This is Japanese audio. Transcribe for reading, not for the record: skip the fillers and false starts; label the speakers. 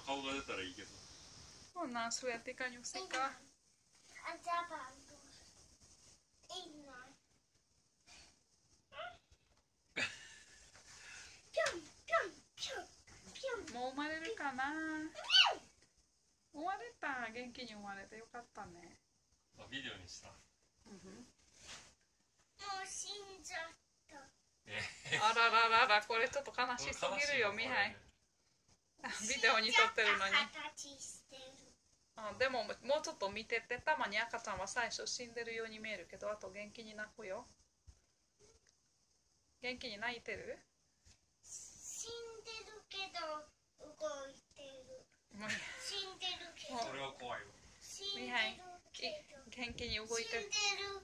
Speaker 1: 顔が出たらいいけど。
Speaker 2: Oh, nah, suerte ka yung sika. Mo umareru ka na? 終われた。元気に終われてよかったね。
Speaker 1: あ、ビデオにした。
Speaker 3: もう死んじゃった。
Speaker 2: あらららら、これちょっと悲しすぎるよ、ミハイ。ビデオに撮ってるのに。でももうちょっと見てて、たまに赤ちゃんは最初死んでるように見えるけど、あと元気に泣くよ。元気に泣いてる？
Speaker 3: 死んでるけど動いてる。死んでるけど。
Speaker 1: それは怖いよ。
Speaker 3: 死んでるけど。
Speaker 2: 元気に動いてる。
Speaker 3: 死んでる